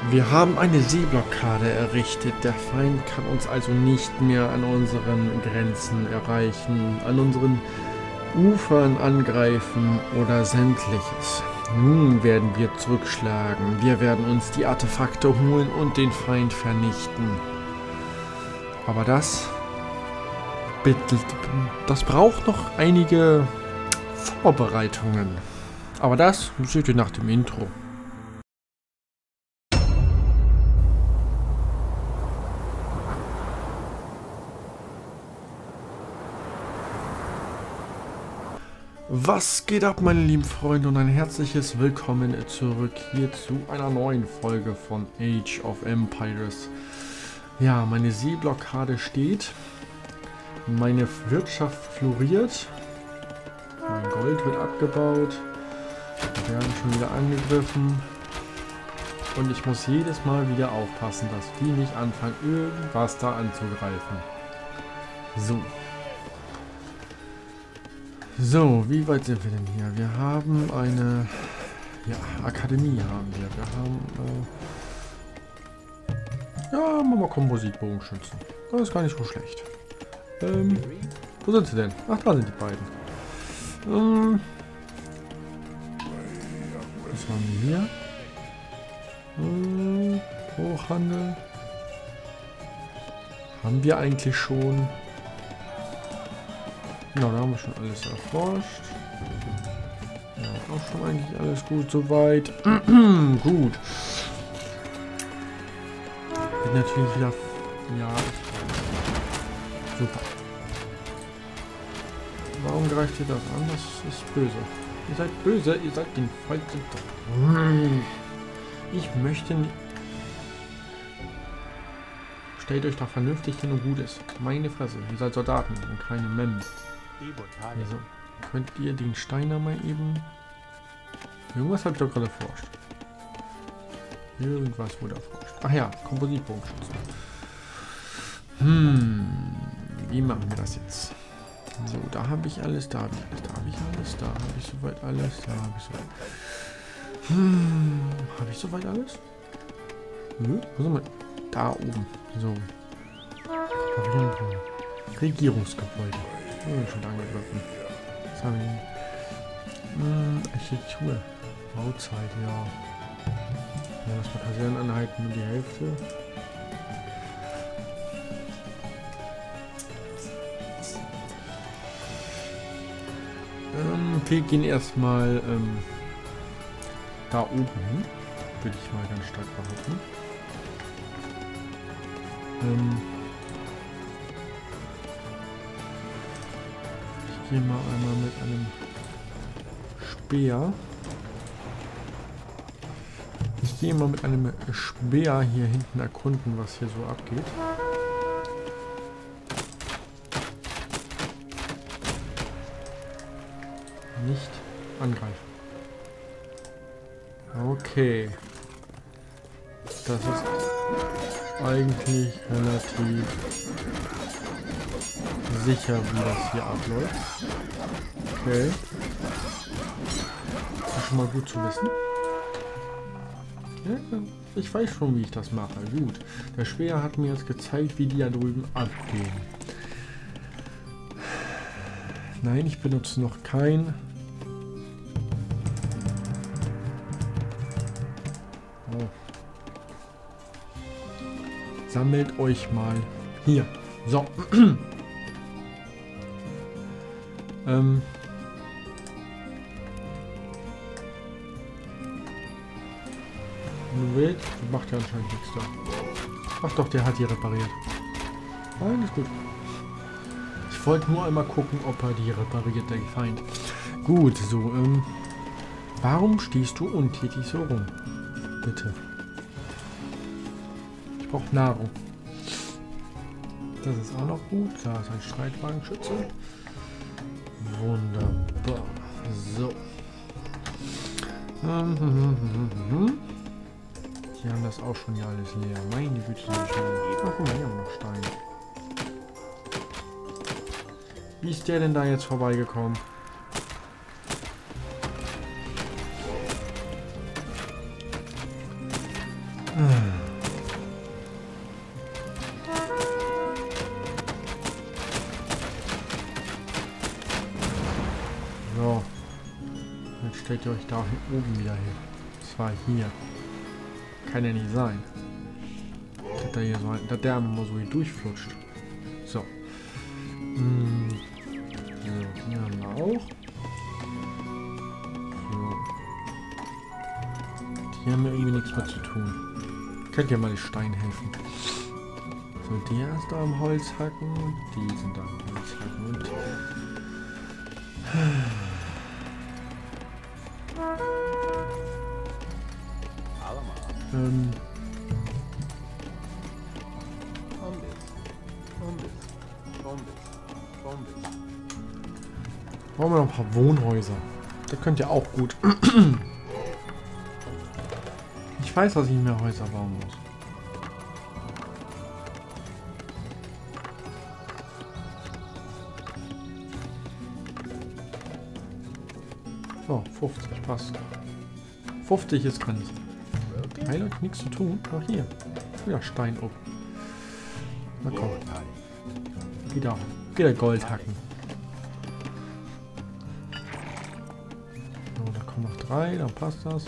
Wir haben eine Seeblockade errichtet. Der Feind kann uns also nicht mehr an unseren Grenzen erreichen, an unseren Ufern angreifen oder sämtliches. Nun werden wir zurückschlagen. Wir werden uns die Artefakte holen und den Feind vernichten. Aber das braucht noch einige Vorbereitungen. Aber das seht ihr nach dem Intro. Was geht ab, meine lieben Freunde, und ein herzliches Willkommen zurück hier zu einer neuen Folge von Age of Empires. Ja, meine Seeblockade steht, meine Wirtschaft floriert, mein Gold wird abgebaut, wir werden schon wieder angegriffen und ich muss jedes Mal wieder aufpassen, dass die nicht anfangen, irgendwas da anzugreifen. So, wie weit sind wir denn hier? Wir haben eine Akademie haben wir. Wir haben machen wir Kompositbogenschützen. Das ist gar nicht so schlecht. Wo sind sie denn? Ach, da sind die beiden. Was haben wir hier? Hochhandel. Haben wir eigentlich schon? Genau, da haben wir schon alles erforscht. Ja, auch schon eigentlich alles gut soweit. Gut. Wird natürlich wieder... Ja. Super. Warum greift ihr das an? Das ist böse. Ihr seid böse, ihr seid den falschen... Ich möchte nicht... Stellt euch doch vernünftig hin und gut ist. Meine Fresse, ihr seid Soldaten und keine Mem. Also, könnt ihr den Steiner mal eben... Irgendwas habe ich doch gerade erforscht. Irgendwas wurde erforscht. Ach ja, Kompositbogenschützen. Wie machen wir das jetzt? So, da habe ich alles, da habe ich alles, da habe ich alles, da habe ich soweit alles, da habe ich soweit... Habe ich soweit alles? Wo sind wir? Da oben. So. Regierungsgebäude. Schon angegriffen. Was haben wir hier? Architektur. Bauzeit, ja. Ja, das war Kaserneneinheiten nur die Hälfte. Wir gehen erstmal da oben hin. Würde ich mal ganz stark behaupten. Ich gehe mal einmal mit einem Speer. Ich gehe mal mit einem Speer hier hinten erkunden, was hier so abgeht. Nicht angreifen. Okay. Das ist eigentlich relativ sicher, wie das hier abläuft. Okay. Das ist schon mal gut zu wissen. Ja, ich weiß schon, wie ich das mache. Gut. Der Speer hat mir jetzt gezeigt, wie die da drüben abgehen. Nein, ich benutze noch kein... Oh. Sammelt euch mal hier. So. Wild, macht ja anscheinend nichts da. Ach doch, der hat die repariert. Nein, ist gut. Ich wollte nur einmal gucken, ob er die repariert, der Feind. Gut, so, warum stehst du untätig so rum? Bitte. Ich brauche Nahrung. Das ist auch noch gut. Da ist ein Streitwagenschütze. Wunderbar. So. Die haben das auch schon hier alles leer. Meine Güte, so schnell. Ach, guck mal, hier haben wir noch Stein. Wie ist der denn da jetzt vorbeigekommen? So. Jetzt stellt ihr euch da oben wieder hin. Und zwar hier. Kann ja nicht sein. Dass der hier so dass der einfach mal so hier durchflutscht. So. So, hier haben wir auch. So. Hier haben wir irgendwie nichts mehr zu tun. Könnt ihr mal den Stein helfen. So, der ist da am Holz hacken. Die sind da am Holz hacken. Und brauchen wir noch ein paar Wohnhäuser. Das könnt ihr auch gut. Ich weiß, dass ich mehr Häuser bauen muss. So, 50, passt. 50 ist Grenze. Hey Leute, nichts zu tun. Ach hier. Wieder Stein oben. Na komm. Wieder Gold hacken. So, da kommen noch 3, dann passt das.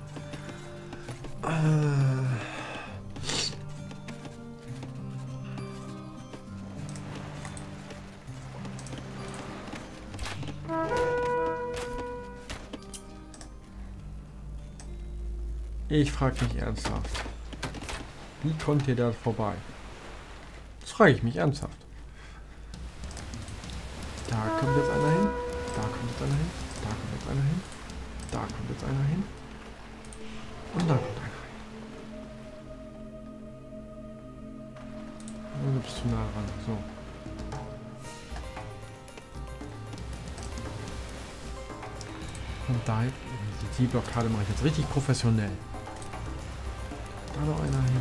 Ich frage mich ernsthaft. Wie kommt ihr da vorbei? Das frage ich mich ernsthaft. Da kommt jetzt einer hin. Da kommt jetzt einer hin. Da kommt jetzt einer hin. Da kommt jetzt einer hin. Und da kommt einer hin. Du bist zu nah ran. So. Und da, die Blockade mache ich jetzt richtig professionell. Da noch einer hin.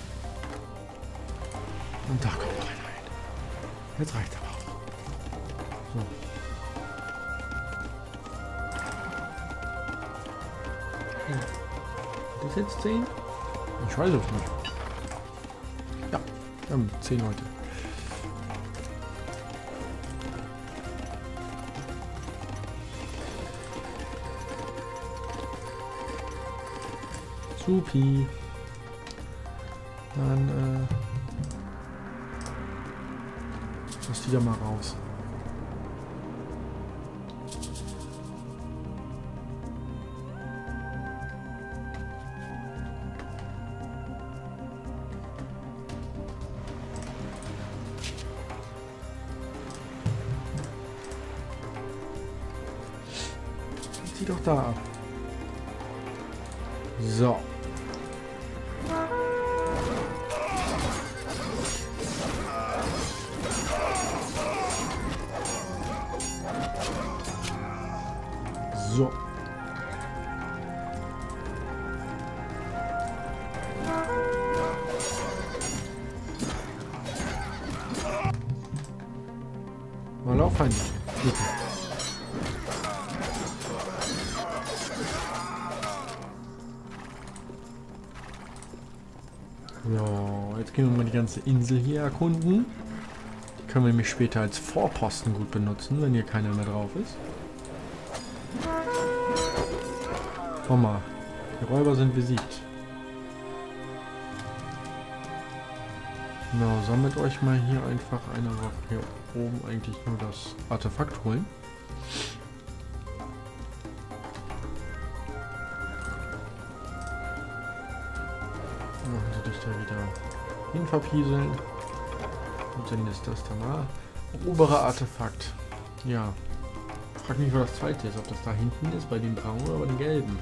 Und da kommt noch einer hin. Jetzt reicht aber auch. So. Das jetzt 10? Ich weiß es nicht. Ja, wir haben 10 Leute. Supi. Dann, lass die da mal raus. Zieh doch da ab. So. So. Mal auf, Feinde. Bitte. So, jetzt gehen wir mal die ganze Insel hier erkunden. Die können wir nämlich später als Vorposten gut benutzen, wenn hier keiner mehr drauf ist. Komm mal, die Räuber sind besiegt. Genau, sammelt euch mal hier einfach eine Waffe hier oben eigentlich nur das Artefakt holen. Machen Sie dich da wieder hin verpieseln. Und dann ist das danach. Obere Artefakt. Ja. Frag mich, wo das zweite ist. Ob das da hinten ist, bei den braunen oder bei den gelben.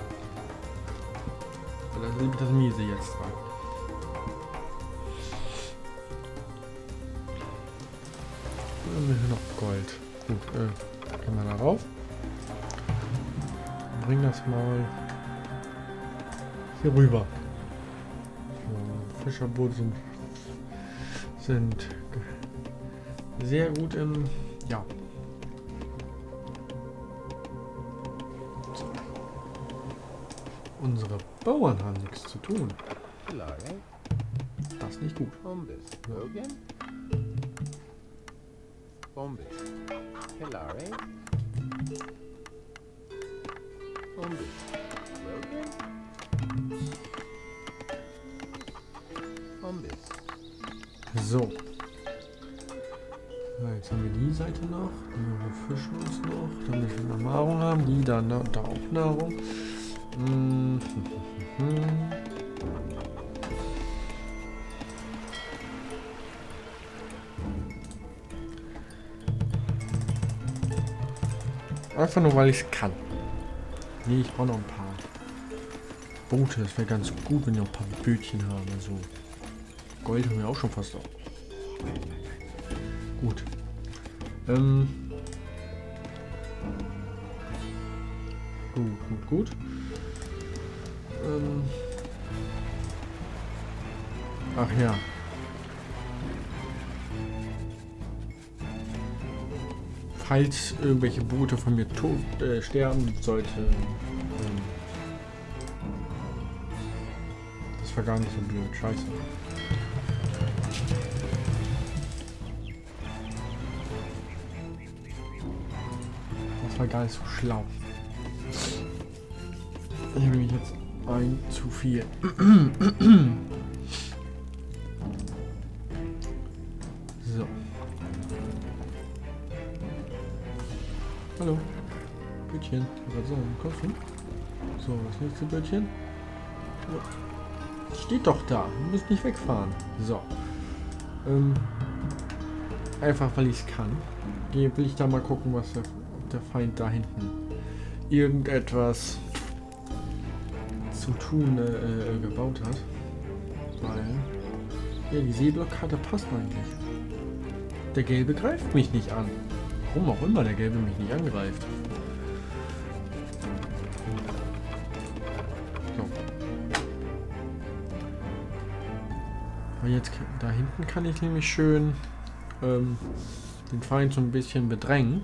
Da ist das miese jetzt dran. Dann haben wir hier noch Gold. Gut, gehen wir da rauf. Bring das mal hier rüber. So, Fischerboote sind sehr gut im... Ja. So. Unsere Bauern haben nichts zu tun. Das ist nicht gut. So. Jetzt haben wir die Seite noch. Wir fischen uns noch, damit wir noch Nahrung haben. Die da auch Nahrung. Einfach nur, weil ich es kann. Nee, ich brauche noch ein paar Boote. Das wäre ganz gut, wenn wir noch ein paar Bötchen haben. Also Gold haben wir auch schon fast auf. Gut. Gut. Ach ja. Falls irgendwelche Boote von mir sterben sollte, das war gar nicht so blöd. Scheiße. Das war gar nicht so schlau. Ich habe mich jetzt zu viel. So. Hallo. Bötchen. Was soll ich kosten? So, das nächste Bötchen. Steht doch da. Du musst nicht wegfahren. So. Einfach weil ich es kann. Will ich da mal gucken, was der Feind da hinten irgendetwas zu tun gebaut hat. Weil ja, die Seeblockade passt eigentlich. Der Gelbe greift mich nicht an. Warum auch immer der Gelbe mich nicht angreift. So. Aber jetzt da hinten kann ich nämlich schön den Feind so ein bisschen bedrängen.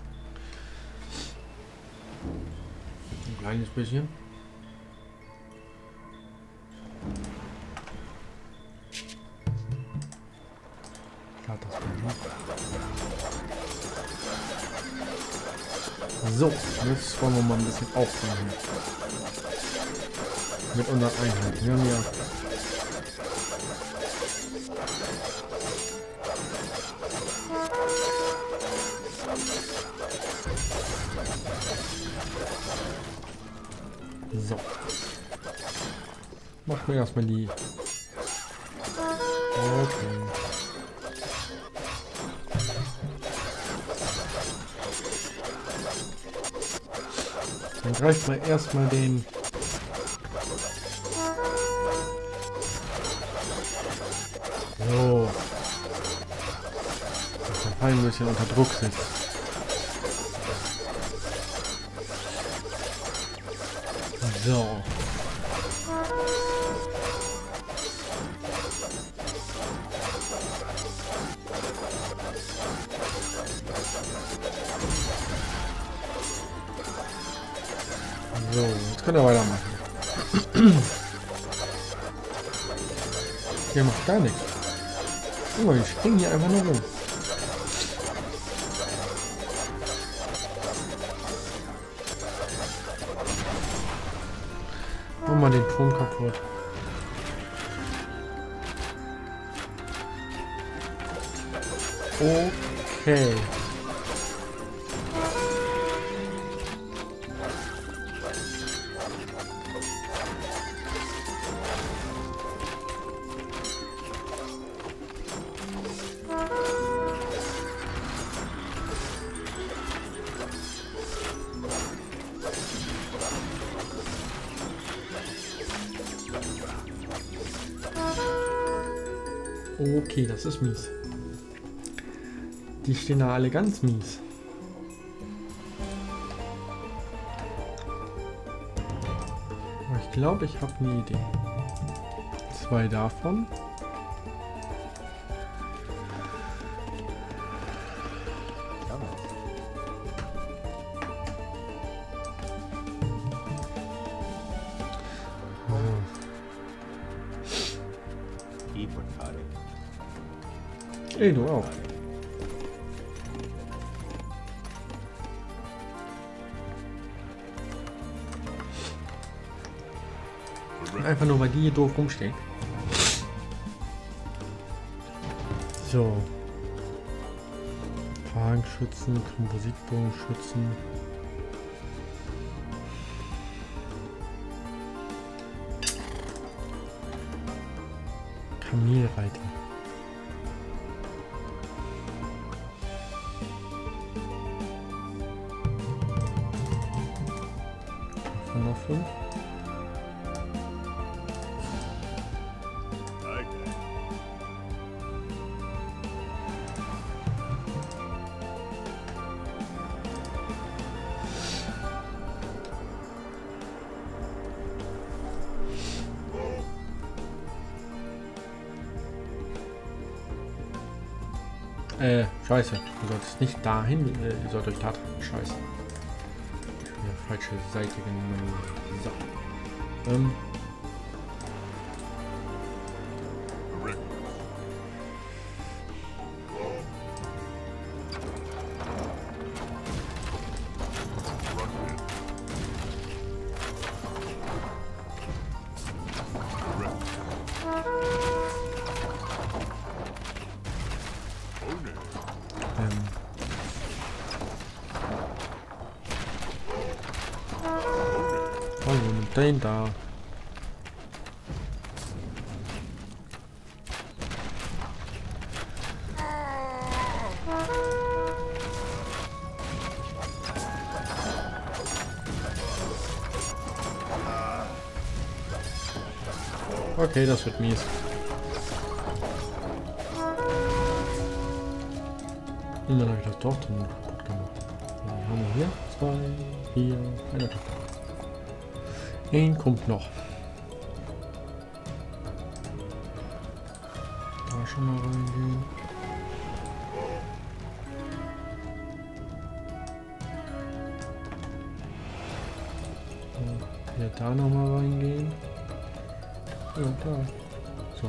Ein kleines bisschen. So, jetzt wollen wir mal ein bisschen aufräumen. Mit unseren Einheiten. Wir haben ja so. Machen wir erstmal die. Okay. Dann greift man erstmal den. So. Dass der Feind ein bisschen unter Druck sitzt. So. So, jetzt können wir weitermachen. Der macht gar nichts. Guck mal, ich springe hier einfach nur rum. Mach mal den Turm kaputt. Okay. Okay, das ist mies. Die stehen da alle ganz mies. Aber ich glaube, ich habe eine Idee. 2 davon. Ey, du auch. Einfach nur, weil die hier doof rumstehen. So. Wagenschützen, Kompositbogenschützen. Kamelreiter. Noch 5. Scheiße. Du solltest nicht dahin. Ihr sollt euch da treffen. Scheiße. Ja, falsche Seite genommen. So. Den da. Okay, das wird mies. Immer habe ich das doch dann kaputt gemacht. Dann haben wir hier 2, 4, eine Tochter. Ein kommt noch. Da schon mal reingehen. So, hier da noch mal reingehen. Ja, da. So.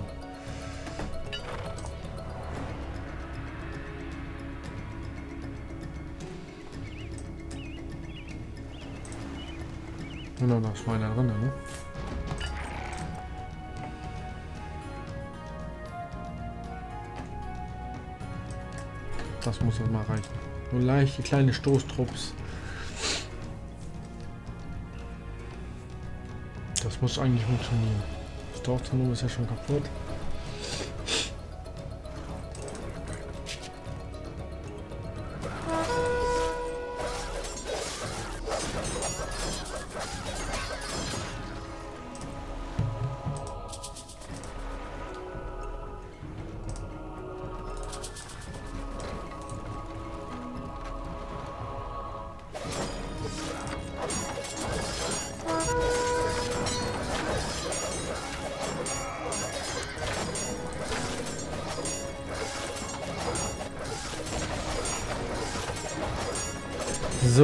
Genau, da ist mal einer drin, ne? Das muss auch mal reichen. Nur leichte kleine Stoßtrupps. Das muss eigentlich funktionieren. Das Dorfzentrum ist ja schon kaputt. So.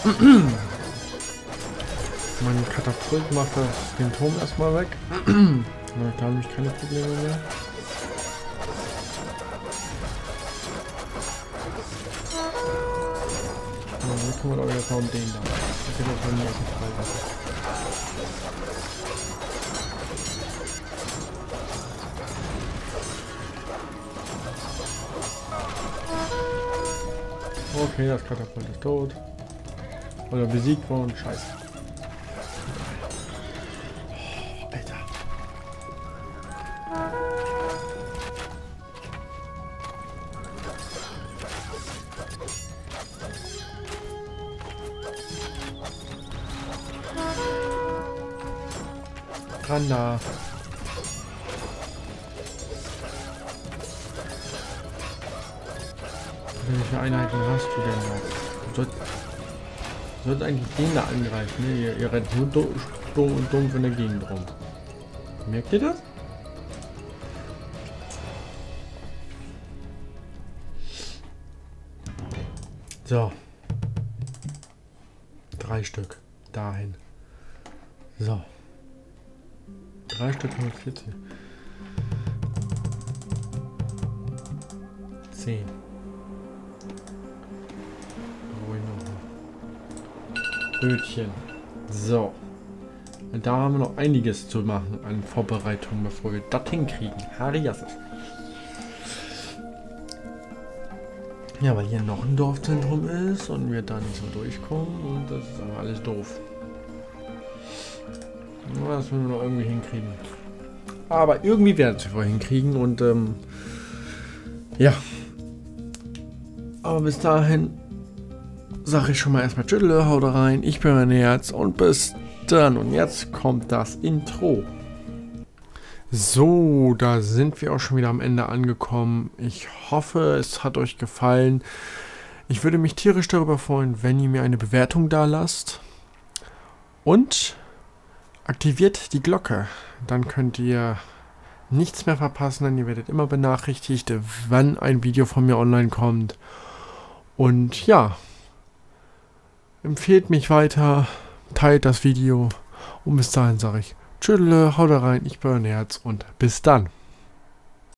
Mein Katapult macht den Turm erstmal weg. Da habe ich keine Probleme mehr. Dann kümmert euch jetzt mal um den da. Ich kann das mal nie aus dem Fall lassen. Okay, das Katapult ist tot. Oder besiegt worden. Scheiße. Oh, Alter. Ran da. Welche Einheiten hast du denn noch? Du sollst eigentlich den da angreifen, ne? Ihr rennt nur dumpf in der Gegend rum. Merkt ihr das? So. 3 Stück. Dahin. So. 3 Stück 140. 10. Brötchen. So. Und da haben wir noch einiges zu machen an Vorbereitungen, bevor wir das hinkriegen. Harias. Ja, weil hier noch ein Dorfzentrum ist und wir da nicht so durchkommen und das ist aber alles doof. Das müssen wir noch irgendwie hinkriegen. Aber irgendwie werden wir es wohl hinkriegen und ja. Aber bis dahin sage ich schon mal erstmal Tschüss, haut rein, ich bin mein Herz und bis dann. Und jetzt kommt das Intro. So, da sind wir auch schon wieder am Ende angekommen. Ich hoffe, es hat euch gefallen. Ich würde mich tierisch darüber freuen, wenn ihr mir eine Bewertung da lasst. Und aktiviert die Glocke. Dann könnt ihr nichts mehr verpassen, denn ihr werdet immer benachrichtigt, wann ein Video von mir online kommt. Und ja, empfehlt mich weiter, teilt das Video und bis dahin sage ich Tschüss, haut rein, ich bin euer Herz und bis dann.